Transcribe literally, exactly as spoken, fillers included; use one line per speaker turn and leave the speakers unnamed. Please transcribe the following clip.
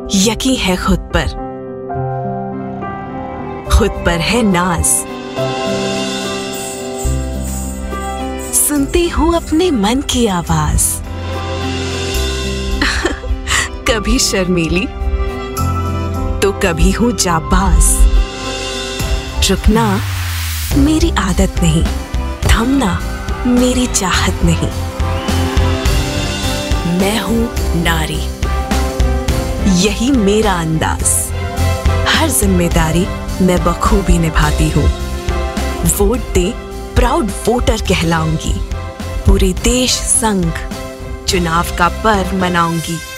यकीन है खुद पर, खुद पर है नाज। सुनती हूँ अपने मन की आवाज, कभी शर्मीली तो कभी हूँ जाबाज। रुकना मेरी आदत नहीं, थमना मेरी चाहत नहीं। मैं हूँ नारी, यही मेरा अंदाज। हर जिम्मेदारी मैं बखूबी निभाती हूँ। वोट दे, प्राउड वोटर कहलाऊंगी। पूरे देश संग चुनाव का पर्व मनाऊंगी।